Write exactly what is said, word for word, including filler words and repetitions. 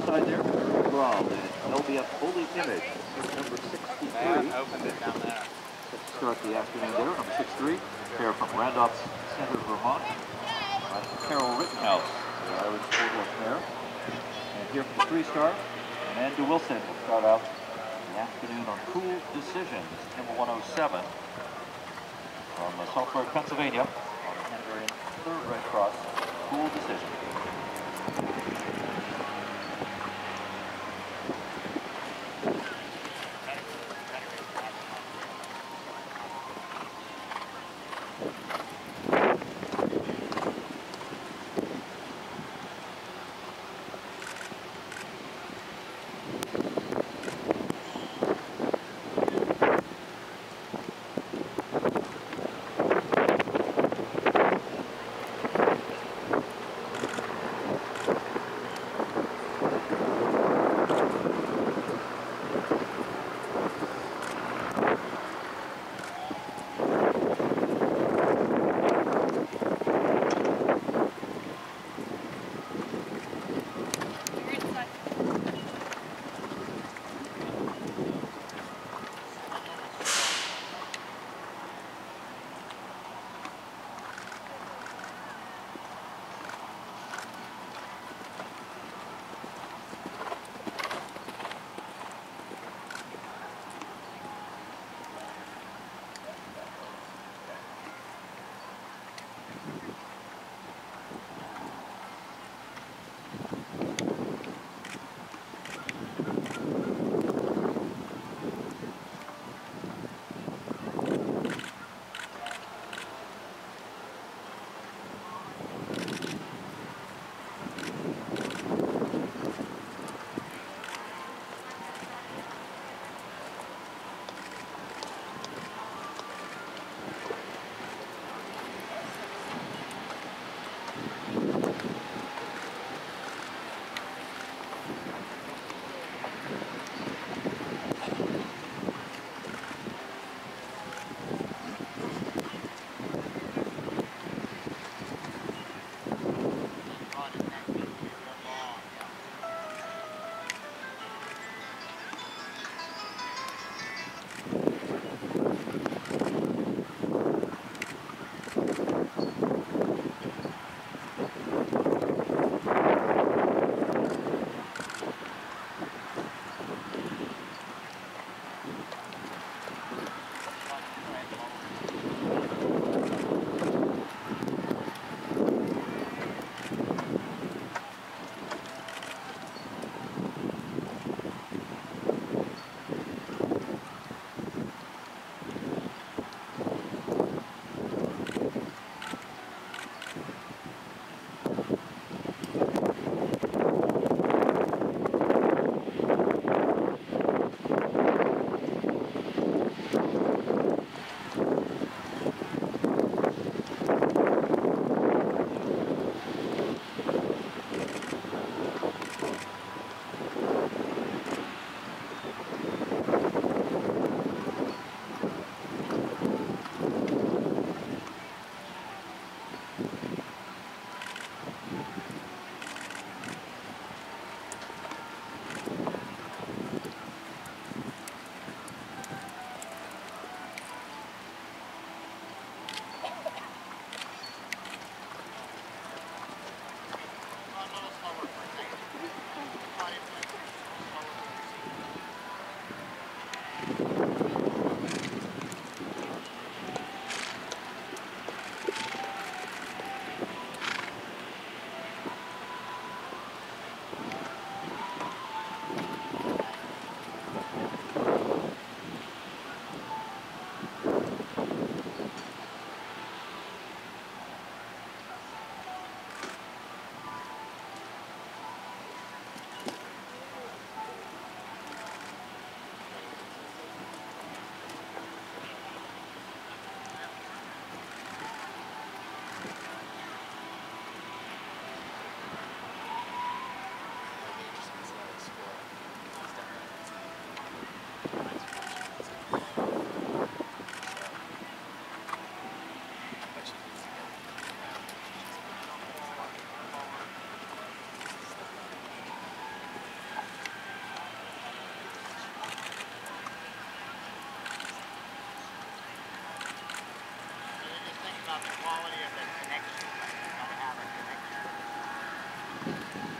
side there. Brawl and L B F Holy Image, number sixty-three. Man, opened it down there. Let's start the afternoon there, number sixty-three. Pair from Randolph Center, Vermont. Uh, Carol Rittenhouse, the Irish four-horse mare. And here for the three-star, Amanda Wilson will start out the afternoon on Cool Decisions, number one oh seven. From uh, Saltburg, Pennsylvania, on the Hanoverian third Red Cross, Cool Decision. about the quality of the connection. Like, you gotta have a connection.